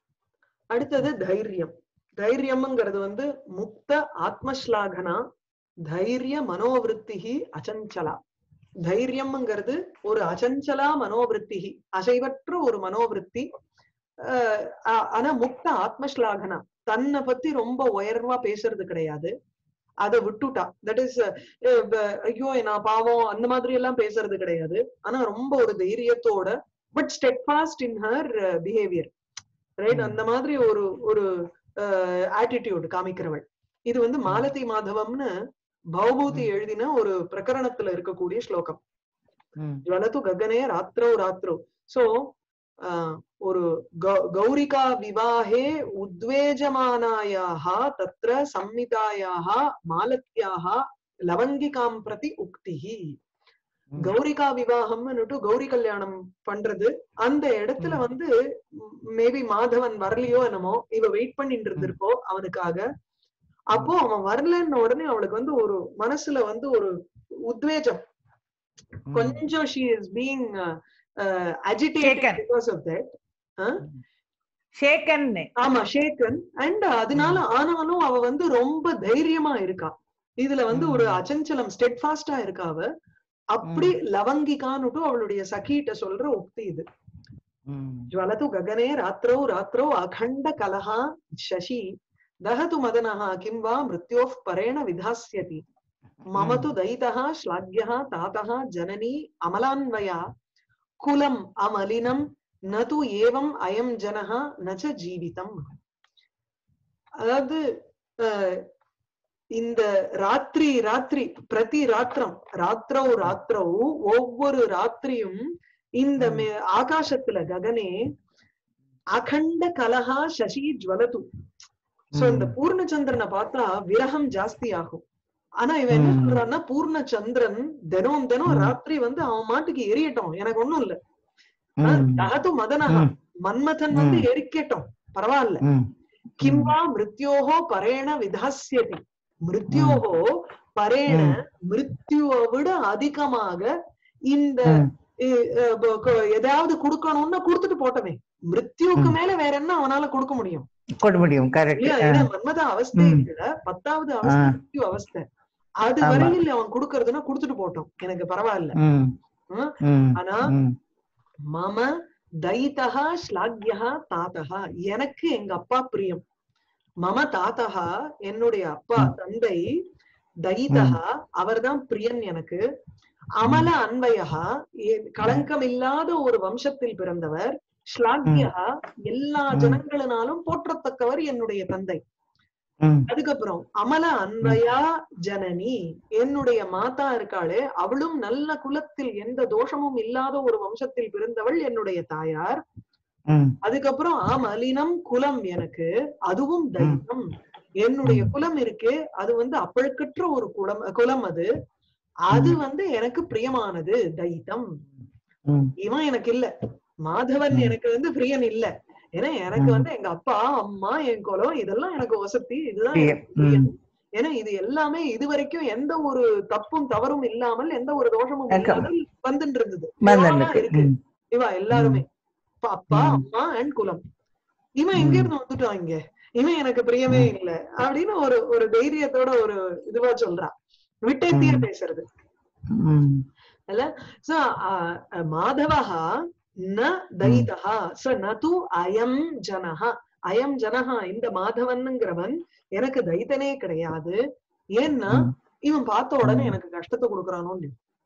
அடுத்தது தைரியம். தைரியம்ங்கிறது வந்து முக்த ஆத்மஸ்லாகனா தைரிய மனோவிருத்திஹி அச்சஞ்சலா. தைரியம்ங்கிறது ஒரு அச்சஞ்சலா மனோவிருத்திஹி, அசைவற்ற ஒரு மனோவிருத்தி. அஹ் ஆனா முக்த ஆத்மஸ்லாகனா, தன்னை பத்தி ரொம்ப உயர்வா பேசுறது கிடையாது, அதை விட்டுட்டா. தட் இஸ் ஐயோ நான் பாவம் அந்த மாதிரி எல்லாம் பேசுறது கிடையாது. ஆனா ரொம்ப ஒரு தைரியத்தோட but steadfast in her behaviour, right? அந்த மாதிரி ஒரு ஒரு ஆட்டிடியூட் காமிக்கிறவள். இது வந்து மாலதி மாதவம்னு பவபூதி எழுதின ஒரு பிரகரணத்துல இருக்கக்கூடிய ஸ்லோகம். ஜ்வலது ககனே ராத்திரோ ராத்திரோ. சோ ஒரு கௌரிகா விவாஹே உத்வேஜமானாயாஹ தத்ர சம்மிதாயாஹ மாலத்யாஹ லவங்கிகாம் பிரதி உக்திஹி. கௌரிகா விவாகம்னு கௌரி கல்யாணம் பண்றது, அந்த இடத்துல வந்து மேபி மாதவன் வரலையோ என்னமோ, இவ வெயிட் பண்ணிட்டு இருந்திருப்போ அவனுக்காக. அப்போ அவன் வரலன்னு உடனே அவளுக்கு வந்து ஒரு மனசுல வந்து ஒரு உத்வேஜம், கொஞ்சம் she is being uh, uh, agitated shaken. Because of that huh? shaken. ஆமா shaken. and அதனால ஆனாலும் அவ வந்து ரொம்ப தைரியமா இருக்கா. இதுல வந்து ஒரு அச்சஞ்சலம் ஸ்டெட்ஃபாஸ்டா இருக்கா அவ. அப்படி லவங்கிகான்னுட்டு அவளுடைய சகிட்ட சொல்ற உக்தி இது. ஜ்வலது ககனே ராத்திரோ ராத்திரோ அகண்ட கலஹா சசி தஹது மதனஹா கிம் வா மிருத்யோஃ பரேண விதாஸ்யதி மமது தைதஹ ஸ்லாக்யஹ தாதஹ ஜனனி அமலான்வயா குலம் அமலினம் நது ஏவம் அயம் ஜனஹ நச ஜீவிதம். அதாவது இந்த ராத்திரி ராத்திரி பிரதி ராத்திரம் ராத்திரோ ராத்திரோ ஒவ்வொரு ராத்திரியும் இந்த ஆகாசத்துல ககனே அகண்ட கலஹா சசி ஜ்வலது. சோ இந்த பூர்ணச்சந்திரனை பார்த்தா விரகம் ஜாஸ்தி ஆகும். ஆனா இவன் என்ன சொல்றான்னா, பூர்ண சந்திரன் தினம் தினம் ராத்திரி வந்து அவன் மாட்டுக்கு எரியட்டும், எனக்கு ஒண்ணும் இல்ல. தகது மதனஹா, மன்மதன் வந்து எரிக்கட்டும் பரவாயில்ல. கிம்வா மிருத்யோஹோ பரேண விதாஸ்யதி, மிருத்யோஹோ பரேண மிருத்யுவை விட அதிகமாக இந்த ஏதாவது கொடுக்கணும்னா கொடுத்துட்டு போட்டமே, மிருத்யுக்கு மேல வேற என்ன அவனால கொடுக்க முடியும்? மன்மத அவஸ்தை பத்தாவது அவஸ்தை மிருத்யு அவஸ்தை, அது வரையில் அவன் கொடுக்கறதுன்னா கொடுத்துட்டு போட்டோம், எனக்கு பரவாயில்ல. ஆனா மம தைதஹா ஸ்லாக்யஹா தாத்தஹா, எனக்கு எங்க அப்பா பிரியம். மம தாத்தஹா, என்னுடைய அப்பா தந்தை, தைதஹா அவர்தான் பிரியன் எனக்கு. அமல அன்வயஹா, களங்கம் இல்லாத ஒரு வம்சத்தில் பிறந்தவர். ஸ்லாக்யஹா, எல்லா ஜனங்களினாலும் போற்றத்தக்கவர் என்னுடைய தந்தை. அதுக்கப்புறம் அமல அன்வயா ஜனனி, என்னுடைய மாதா இருக்காளே அவளும் நல்ல குலத்தில் எந்த தோஷமும் இல்லாத ஒரு வம்சத்தில் பிறந்தவள் என்னுடைய தாயார். அதுக்கப்புறம் அமலினம் குலம் எனக்கு, அதுவும் தைத்தம். என்னுடைய குலம் இருக்கு, அது வந்து அப்பழுக்கற்ற ஒரு குலம் குலம் அது அது வந்து எனக்கு பிரியமானது, தைத்தம். இவன் எனக்கு இல்ல, மாதவன் எனக்கு வந்து பிரியன் இல்ல. ஏன்னா எனக்கு வந்து எங்க அப்பா அம்மா என் குலம் இதெல்லாம் எனக்கு வசதி, இதுதான் பிரியன். ஏன்னா இது எல்லாமே இதுவரைக்கும் எந்த ஒரு தப்பும் தவறும் இல்லாமல் எந்த ஒரு தோஷமும் இல்லாமல் வந்துட்டு இருந்தது இருக்கு. இவா எல்லாருமே அப்பா அம்மா அண்ட் குலம். இவன் எங்க இருந்து வந்துட்டான் இங்க, இவன் எனக்கு பிரியமே இல்ல அப்படின்னு ஒரு ஒரு தைரியத்தோட ஒரு இதுவா சொல்றான், விட்டேத்திய பேசுறது அல்ல. சோ மாதவஹா ந தைதஹா ச நது அயம் ஜனஹா, அயம் ஜனஹா இந்த மாதவன்ங்கிறவன் எனக்கு தைத்தனே கிடையாது. ஏன்னா இவன் பார்த்த உடனே எனக்கு கஷ்டத்தை கொடுக்கறானோ,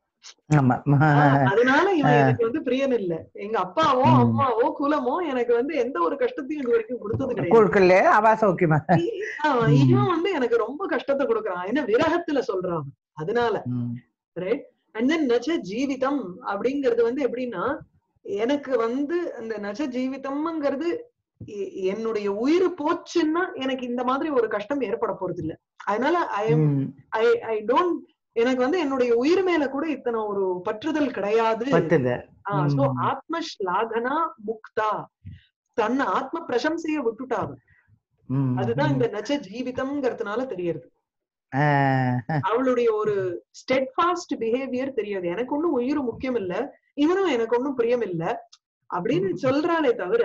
அதனால இவன் எனக்கு வந்து பிரியன் இல்ல. எங்க அப்பாவோ அம்மாவோ குலமோ எனக்கு வந்து எந்த ஒரு கஷ்டத்தையும் இது வரைக்கும் கொடுத்தது கிடையாது. இவன் வந்து எனக்கு ரொம்ப கஷ்டத்தை கொடுக்கறான், என்ன விரகத்துல சொல்றான். அதனால ரைட். அண்ட் தென் நச்ச ஜீவிதம் அப்படிங்கிறது வந்து எப்படின்னா, எனக்கு வந்து அந்த நச்ச ஜீவிதம்ங்கிறது என்னுடைய உயிர் போச்சுன்னா எனக்கு இந்த மாதிரி ஒரு கஷ்டம் ஏற்பட போறது இல்ல. அதனால I M I I don't, எனக்கு வந்து என்னுடைய உயிர் மேல கூட இத்தனை ஒரு பற்றுதல் கிடையாது. சோ ஆத்ம ஸ்லாகனா முக்தா, தன்னை ஆத்ம பிரசம்சைய விட்டுட்டாவ. அதுதான் இந்த நச்ச ஜீவிதம்ங்கிறதுனால தெரியுது. அவளுடைய ஒரு ஸ்டெட்ஃபாஸ்ட் பிஹேவியர் தெரியாது. எனக்கு ஒண்ணும் உயிர் முக்கியம் இல்ல, இவனும் எனக்கு ஒண்ணும் பிரியம் இல்ல, அப்படின்னு சொல்றாளே தவிர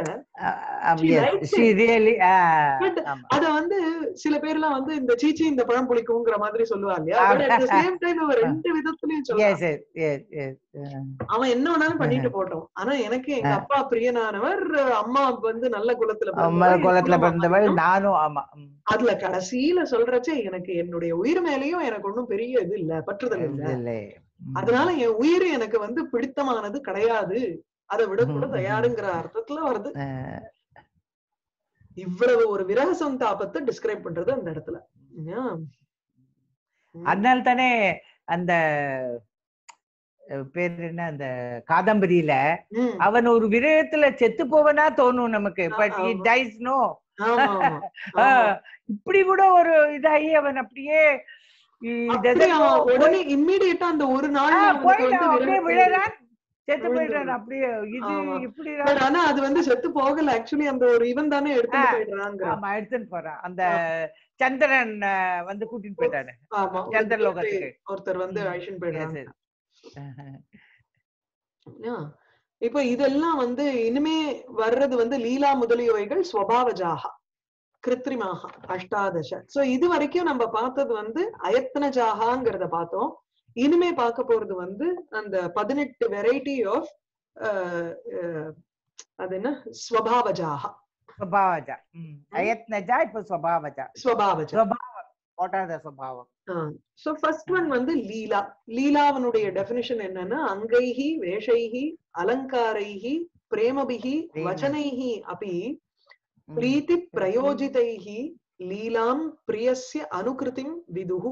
அத வந்து சில பேர்லாம் வந்து இந்த சீச்சி இந்த பழம் புளிக்குங்கிற மாதிரி சொல்லுவா இல்லையா? சேம் டைம் இவ ரெண்டு விதத்துலயும் சொல்லுவான். அவன் என்ன வேணாலும் பண்ணிட்டு போட்டோம். ஆனா எனக்கு எங்க அப்பா பிரியனானவர், அம்மா வந்து நல்ல குலத்துல குலத்துல பிறந்தவர் நானும். ஆமா, அதுல கடைசியில சொல்றச்சே எனக்கு என்னுடைய உயிர் மேலயும் எனக்கு ஒண்ணும் பெரிய இது இல்ல, பற்றுதல் இல்ல. அதனால என் உயிர் எனக்கு வந்து பிடித்தமானது கிடையாது, அதை விட கூட தயாருங்கிற அர்த்தத்துல வருது. இவ்வளவு ஒரு விரகசம் தாபத்தை டிஸ்கிரைப் பண்றது அந்த இடத்துல. அதனால தானே அந்த பேர் என்ன, அந்த காதம்பரியில அவன் ஒரு விரகத்துல செத்து போவனா தோணும் நமக்கு. But he dies no. இப்படி கூட ஒரு இதாகி அவன் அப்படியே உடனே இம்மீடியட்டா அந்த ஒரு நாள் அப்படியே விழறான், செத்து போயிடுறான் அப்படியே. இது இப்படி ஆனா அது வந்து செத்து போகல, ஆக்சுவலி அந்த ஒரு இவன் தானே எடுத்துட்டு போயிடுறாங்க. ஆமா, எடுத்துட்டு போறான். அந்த சந்திரன் வந்து கூட்டிட்டு போயிட்டாரு. ஆமா, சந்திர லோகத்துக்கு ஒருத்தர் வந்து அழைச்சிட்டு போயிடுறாங்க. இப்ப இதெல்லாம் வந்து இனிமே வர்றது வந்து லீலா முதலியவைகள் ஸ்வபாவஜாகா கிருத்ரிமாக அஷ்டாதச. சோ இது வரைக்கும் நம்ம பார்த்தது வந்து அயத்னஜாகாங்கிறத பார்த்தோம். இனிமே பார்க்க போறது வந்து அந்த பதினெட்டு வெரைட்டி ஆஃப் அது என்ன ஸ்வபாவஜாகா. ஸ்வபாவஜா, அயத்னஜா, இப்ப ஸ்வபாவஜா. ஸ்வபாவஜா, what are the ஸ்வபாவம்? சோ ஃபர்ஸ்ட் ஒன் வந்து லீலா. லீலாவனுடைய டெஃபினிஷன் என்னன்னா அங்கைஹி வேஷைஹி அலங்காரைஹி பிரேமபிஹி வசனைஹி அபி பிரீதி பிரயோஜிதைஹி லீலாம் பிரியஸ்ய அனுகிருதிம் விதுஹு.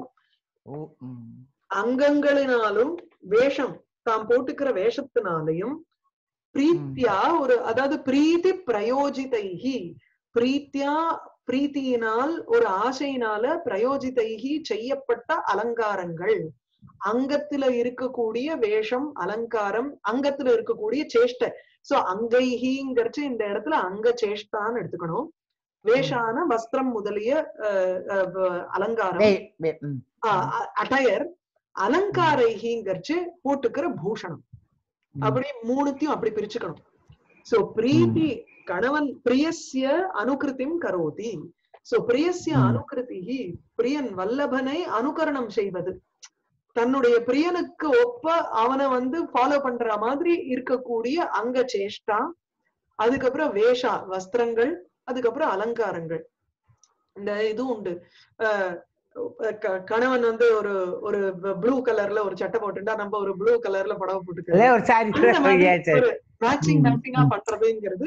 அங்கங்களினாலும் வேஷம் தாம் போட்டுக்கிற வேஷத்தினாலையும் பிரீத்தியா ஒரு, அதாவது பிரீதி பிரயோஜிதைஹி, பிரீத்தியா பிரீத்தியினால் ஒரு ஆசையினால பிரயோஜிதைஹி செய்யப்பட்ட அலங்காரங்கள், அங்கத்துல இருக்கக்கூடிய வேஷம் அலங்காரம், அங்கத்துல இருக்கக்கூடிய சேஷ்டை. சோ அங்கைஹிங்கிறச்சு இந்த இடத்துல அங்க சேஷ்டான்னு எடுத்துக்கணும். வேஷான வஸ்திரம் முதலிய அலங்காரம், அட்டையர். அலங்காரைஹிங்கிறச்சு போட்டுக்கிற பூஷணம். அப்படி மூணுத்தையும் அப்படி பிரிச்சுக்கணும். சோ பிரீத்தி கணவன் பிரியஸ்ய அனுகிருதிம் கரோதி. சோ பிரியஸ்ய அனுகிருதி, பிரியன் வல்லபனை அனுகரணம் செய்வது, தன்னுடைய பிரியனுக்கு ஒப்ப அவனை வந்து ஃபாலோ பண்ற மாதிரி இருக்கக்கூடிய அங்க சேஷ்டா. அதுக்கப்புறம் வேஷா வஸ்திரங்கள், அதுக்கப்புறம் அலங்காரங்கள். இந்த இது உண்டு, அஹ் கணவன் வந்து ஒரு ஒரு ப்ளூ கலர்ல ஒரு சட்டை போட்டுட்டா நம்ம ஒரு ப்ளூ கலர்ல புடவை போட்டுக்கலாம், மேட்சிங் மேட்சிங்கா பண்றதுங்கிறது.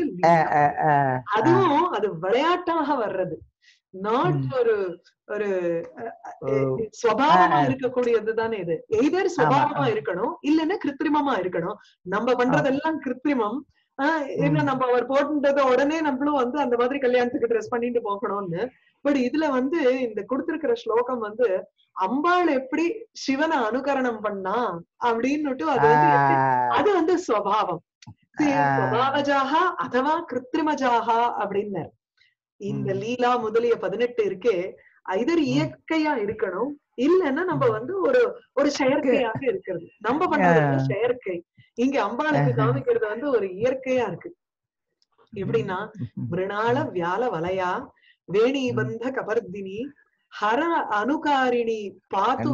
அதுவும் அது விளையாட்டாக வர்றது, நாட் ஒரு ஒரு சுபாவமா இருக்கக்கூடியதுதானே இது. எய்தர் சுபாவமா இருக்கணும், இல்லன்னா கிருத்திரிமமா இருக்கணும். நம்ம பண்றதெல்லாம் கிருத்திரிமம். ஆஹ் என்ன நம்ம அவர் போட்டுட்டத உடனே நம்மளும் வந்து அந்த மாதிரி கல்யாணத்துக்கு ட்ரெஸ் பண்ணிட்டு போகணும்னு. பட் இதுல வந்து இந்த கொடுத்திருக்கிற ஸ்லோகம் வந்து அம்பாள் எப்படி சிவனை அனுகரணம் பண்ணா அப்படின்னுட்டு அது வந்து அது வந்து ஸ்வபாவம். ஸ்வபாவஜாகா அதவா கிருத்திரிமஜாகா அப்படின்னு இந்த லீலா முதலிய பதினெட்டு இருக்கே, இதர் இயற்கையா இருக்கணும், இல்லைன்னா நம்ம வந்து ஒரு ஒரு செயற்கையாக இருக்கிறது. நம்ம பண்றது செயற்கை. இங்க அம்பாளுக்கு காமிக்கிறது வந்து ஒரு இயற்கையா இருக்கு. எப்படின்னா மிருணாள வியால வலையா வேணிபந்த கபர்தினி ஹர அனுகாரிணி பாத்து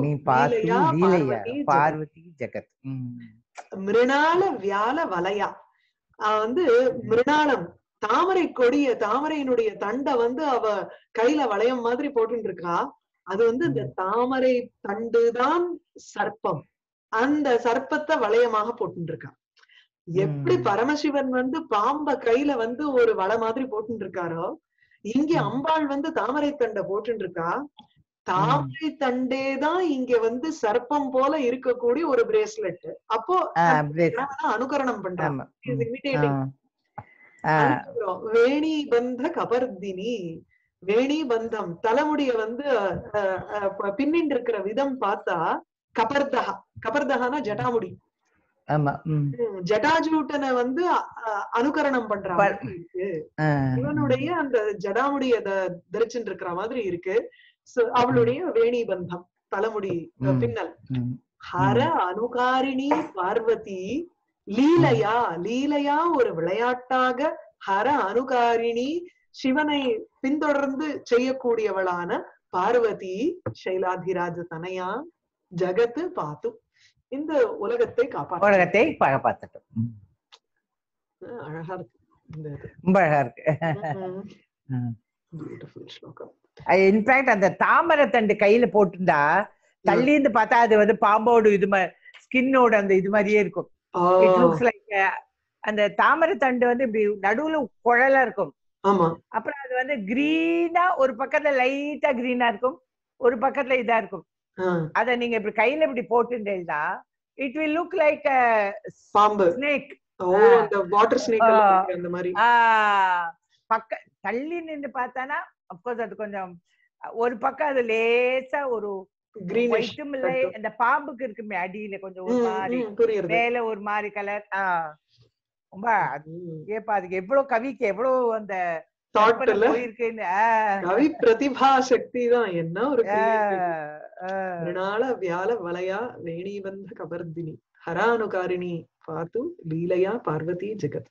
பார்வதி ஜெகத். மிருணாள வியால வலையா வந்து மிருணாளம் தாமரை கொடிய தாமரையினுடைய தண்டை வந்து அவ கையில வளையம் மாதிரி போட்டு இருக்கா. அது வந்து இந்த தாமரை தண்டுதான் சர்ப்பம், அந்த சர்ப்பத்தை வளையமாக போட்டு இருக்கா. எப்படி பரமசிவன் வந்து பாம்ப கையில வந்து ஒரு வலை மாதிரி போட்டு இருக்காரோ, இங்க அம்பாள் வந்து தாமரை தண்டை போட்டு இருக்கா. தாமரை தண்டேதான் இங்க வந்து சர்ப்பம் போல இருக்கக்கூடிய ஒரு பிரேஸ்லெட். அப்போ அனுகரணம் பண்றாங்க. வேணி பந்த கபர்தினி, வேணி பந்தம் தலைமுடிய வந்து பின்னின்று இருக்கிற விதம் பார்த்தா கபர்தகா, கபர்தகானா ஜடாமுடி. ஜடாஜூட்டனை வந்து அனுகரணம் பண்ற மாதிரி இருக்கு. இவனுடைய அந்த ஜடாமுடிய தரிச்சுட்டு இருக்கிற மாதிரி இருக்கு. அவளுடைய வேணி பந்தம் தலைமுடி பின்னல். ஹர அனுகாரிணி பார்வதி லீலையா லீலையா ஒரு விளையாட்டாக ஹர அனுகாரிணி சிவனை பின்தொடர்ந்து செய்யக்கூடியவளான பார்வதி சைலாதிராஜ தனையா ஜகத்து பாத்து இந்த உலகத்தை காப்பாற்ற உலகத்தை காப்பாத்தட்டும். அழகா இருக்கு இந்த ரொம்ப அழகா இருக்கு. பியூட்டிஃபுல் ஸ்லோகம். இன்ஃபேக்ட் அந்த தாமரை தண்டு கையில போட்டிருந்தா தள்ளிந்து பார்த்தா அது வந்து பாம்போடு இது ஸ்கின்னோட அந்த இது மாதிரியே இருக்கும். இட் லுக்ஸ் லைக் அந்த தாமரை தண்டு வந்து இப்படி நடுவுல குழலா இருக்கும். ஆமா. அப்புறம் அது வந்து கிரீனா ஒரு பக்கத்துல லைட்டா கிரீனா இருக்கும், ஒரு பக்கத்துல இதா இருக்கும். அத நீங்க இப்படி கையில இப்படி போட்டுட்டீங்கன்னா இட் வில் லுக் லைக் பாம்பு ஸ்னேக். ஓ அந்த வாட்டர் ஸ்னேக் அந்த மாதிரி. பக்க தள்ளி நின்னு பார்த்தானா அப்கோர்ஸ் அது கொஞ்சம் ஒரு பக்கம் அது லேசா ஒரு ஒயிட்டும் இல்லை, அந்த பாம்புக்கு இருக்குமே அடியில கொஞ்சம் ஒரு மாதிரி மேல ஒரு மாதிரி கலர். ஆஹ் ரொம்ப ஏப்பா அதுக்கு எவ்வளவு கவிக்கு எவ்வளவு அந்த போயிருக்குன்னு. கவி பிரதிபா சக்தி தான். என்ன ஒரு வியாழ வலையா வேணி வந்த கபர்தினி ஹரானுகாரிணி பாத்து லீலையா பார்வதி ஜெகத்.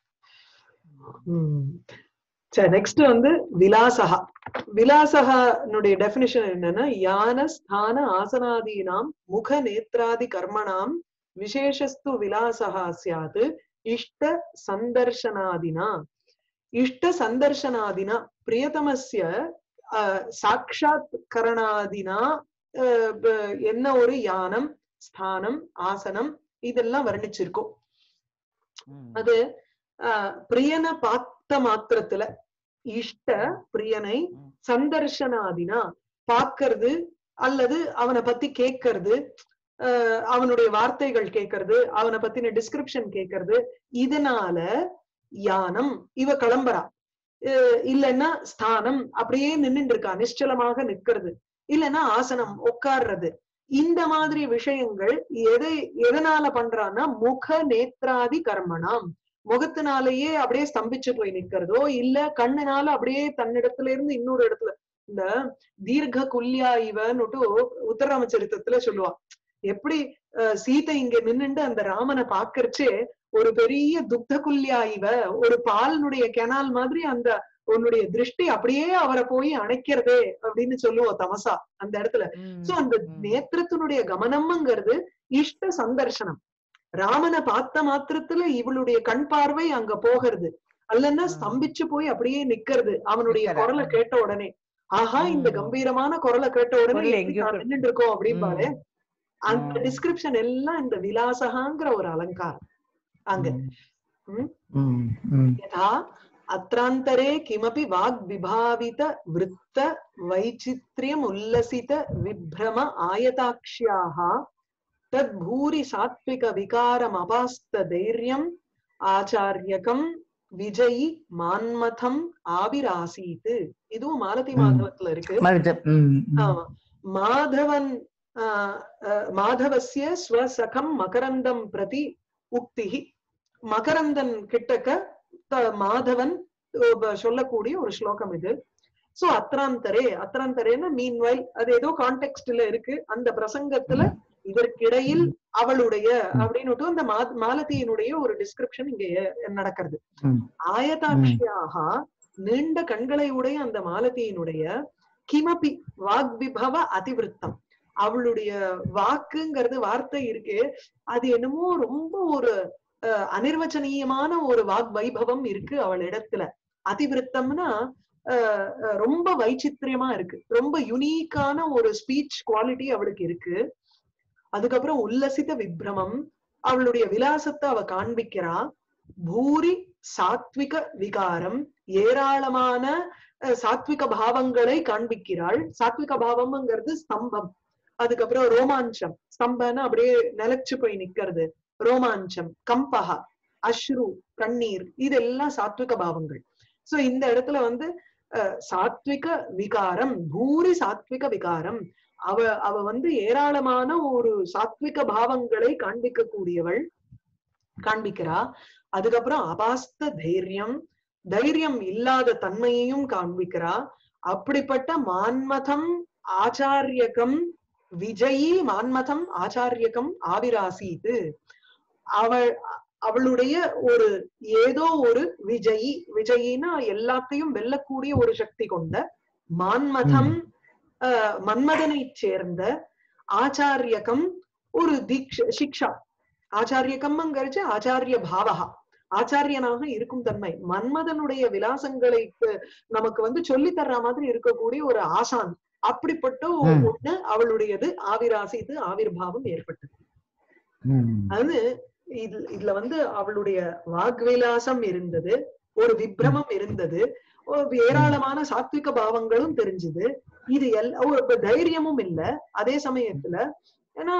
சரி, நெக்ஸ்ட் வந்து விலாசகா. விலாசகனுடைய டெபினிஷன் என்னன்னா யான ஸ்தான ஆசனாதீனாம் முக நேத்ராதி கர்மணாம் விசேஷஸ்து விலாசகா ஸ்யாத் இஷ்ட சந்தர்ஷனாதினா. இஷ்ட சந்தர்ஷனாதினா பிரியதமஸ்ய சாட்சாத் கரணாதினா என்ன ஒரு யானம் ஸ்தானம் ஆசனம் இதெல்லாம் வர்ணிச்சிருக்கோம். அது அஹ் பிரியனை பார்த்த மாத்திரத்துல இஷ்ட பிரியனை சந்தர்ஷனாதினா பார்க்கறது அல்லது அவனை பத்தி கேட்கறது, அஹ் அவனுடைய வார்த்தைகள் கேட்கறது, அவனை பத்தின டிஸ்கிரிப்ஷன் கேட்கறது, இதனால யானம் இவ கிளம்புறா. இல்லைன்னா ஸ்தானம் அப்படியே நின்னுட்டு இருக்கா, நிശ്ചலமாக நிக்கிறது, இல்லைன்னா ஆசனம் உட்கார்றது. இந்த மாதிரி விஷயங்கள் எதை எதனால பண்றான்னா முக நேத்ராதி கர்மணாம், முகத்தினாலேயே அப்படியே ஸ்தம்பிச்சு போய் நிக்கிறதோ இல்ல கண்ணுனால அப்படியே தன்னிடத்துல இருந்து இன்னொரு இடத்துல. இந்த தீர்க்க குல்யா இவன்னுட்டு உத்தரராமச்சரித்திரத்துல சொல்லுவா. எப்படி அஹ் சீதை இங்க நின்னுண்டு அந்த ராமனை பாக்கறச்சே ஒரு பெரிய துக்த குல்யா இவ ஒரு பாலினுடைய கெனால் மாதிரி அந்த உன்னுடைய திருஷ்டி அப்படியே அவரை போய் அணைக்கிறதே அப்படின்னு சொல்லுவோம் தமசா அந்த இடத்துல. சோ அந்த நேத்திரத்தினுடைய கமனம்ங்கிறது இஷ்ட சந்தர்சனம். ராமனை பார்த்த மாத்திரத்துல இவளுடைய கண் பார்வை அங்க போகிறது, அல்லன்னா ஸ்தம்பிச்சு போய் அப்படியே நிக்கிறது அவனுடைய குரலை கேட்ட உடனே. ஆஹா இந்த கம்பீரமான குரலை கேட்ட உடனே நின்றுட்டு இருக்கோம் அப்படின்பாரு. அந்த டிஸ்கிரிப்ஷன் எல்லாம் இந்த விலாசகாங்கிற ஒரு அலங்காரம் அங்க. யதா அத்ராந்தரே கிமபி வாக் விபாவித விருத்த வைச்சித்ரியம் உல்லசித விப்ரம ஆயதாக்ஷ்யாஹ தத் பூரி சாத்விக விகாரம் அபாஸ்த தைரியம் ஆச்சாரியகம் விஜயி மான்மதம் ஆவிராசீத். இதுவும் மாலதி மாதவத்துல இருக்கு. ஆமா, மாதவன் மாதவஸ்ய ஸ்வசகம் மகரந்தம் பிரதி உக்திஹி. மகரந்தன் கிட்டக்க மாதவன் சொல்லக்கூடிய ஒரு ஸ்லோகம் இது. சோ அத்ராந்தரே, அத்ராந்தரேன்னா மீன்வைல், அது ஏதோ கான்டெக்ஸ்ட்ல இருக்கு அந்த பிரசங்கத்துல இதற்கிடையில் அவளுடைய அப்படின்னு அந்த மாலதியினுடைய ஒரு டிஸ்கிரிப்ஷன் இங்க நடக்கிறது. ஆயதாட்சியாக நீண்ட கண்களை உடைய அந்த மாலதியினுடைய கிமபி வாக் விபவ அதிவிருத்தம், அவளுடைய வாக்குங்கிறது வார்த்தை இருக்கு, அது என்னமோ ரொம்ப ஒரு அஹ் அனிர்வச்சனீயமான ஒரு வாக் வைபவம் இருக்கு அவள் இடத்துல. அதிவிருத்தம்னா அஹ் ரொம்ப வைச்சித்திரியமா இருக்கு, ரொம்ப யுனீக்கான ஒரு ஸ்பீச் குவாலிட்டி அவளுக்கு இருக்கு. அதுக்கப்புறம் உல்லசித விப்ரமம், அவளுடைய விலாசத்தை அவ காண்பிக்கிறா. பூரி சாத்விக விகாரம், ஏராளமான சாத்விக பாவங்களை காண்பிக்கிறாள். சாத்விக பாவம்ங்கிறது ஸ்தம்பம், அதுக்கப்புறம் ரோமாஞ்சம், ஸ்தம்பம்னா அப்படியே நிலைச்சு போய் நிக்கிறது, ரோமாஞ்சம், கம்பகா, அஸ்ரு, கண்ணீர், இதெல்லாம் சாத்விக பாவங்கள். சோ இந்த இடத்துல வந்து அஹ் சாத்விக விகாரம், பூரி சாத்விக விகாரம், அவ அவ வந்து ஏராளமான ஒரு சாத்விக பாவங்களை காண்பிக்க கூடியவள் காண்பிக்கிறா. அதுக்கப்புறம் அபாஸ்த தைரியம், தைரியம் இல்லாத தன்மையையும் காண்பிக்கிறா. அப்படிப்பட்ட மான்மதம் ஆச்சாரியகம் விஜயி மான்மதம் ஆச்சாரியகம் ஆவிராசீத்து, அவள் அவளுடைய ஒரு ஏதோ ஒரு விஜயி, விஜயினா எல்லாத்தையும் வெல்லக்கூடிய ஒரு சக்தி கொண்ட மான்மதம், அஹ் மன்மதனை சேர்ந்த ஆச்சாரியகம் ஒரு தீக்ஷ சிக்ஷா. ஆச்சாரியகம்ங்கிறச்சு ஆச்சாரிய பாவகா, ஆச்சாரியனாக இருக்கும் தன்மை. மன்மதனுடைய விலாசங்களை நமக்கு வந்து சொல்லி தர்ற மாதிரி இருக்கக்கூடிய ஒரு ஆசான், அப்படிப்பட்ட ஒண்ணு அவளுடையது ஆவிராசித்து ஆவிர்பாவம் ஏற்பட்டது. அது இது இதுல வந்து அவளுடைய வாக்விலாசம் இருந்தது, ஒரு விப்ரமம் இருந்தது, ஏராளமான சாத்விக பாவங்களும் தெரிஞ்சது. இது எல்லா தைரியமும் இல்ல அதே சமயத்துல. ஏன்னா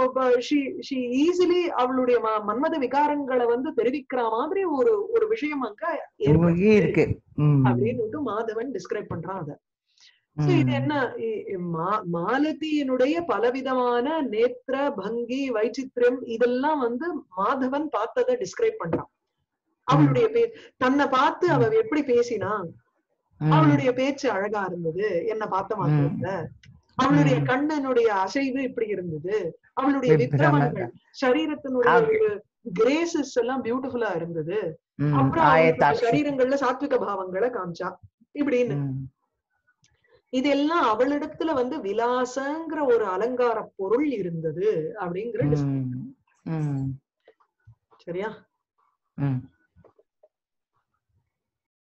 ஈஸிலி அவளுடைய மன்மத விகாரங்களை வந்து தெரிவிக்கிற மாதிரி ஒரு ஒரு விஷயம் அங்க இருக்கு அப்படின்னு மாதவன் டிஸ்கிரைப் பண்றான் அத. இது என்ன, மாலதியினுடைய பலவிதமான நேத்திர பங்கி வைச்சித்ரம் இதெல்லாம் வந்து மாதவன் பார்த்ததை டிஸ்கிரைப் பண்றான். அவளுடைய பே தன்னை பார்த்து அவ எப்படி பேசினா, அவளுடைய பேச்சு அழகா இருந்தது என்ன பார்த்த மாத்திரத்துல, அவளுடைய கண்ணனுடைய அசைவு இப்படி இருந்தது, அவளுடைய விக்ரமங்கள் சரீரத்தினுடைய ஒரு கிரேசஸ் எல்லாம் பியூட்டிஃபுல்லா இருந்தது, அப்புறம் சரீரங்கள்ல சாத்விக பாவங்களை காமிச்சா இப்படின்னு. இதெல்லாம் அவளிடத்துல வந்து விலாசங்கிற ஒரு அலங்கார பொருள் இருந்தது அப்படிங்கிற சரியா.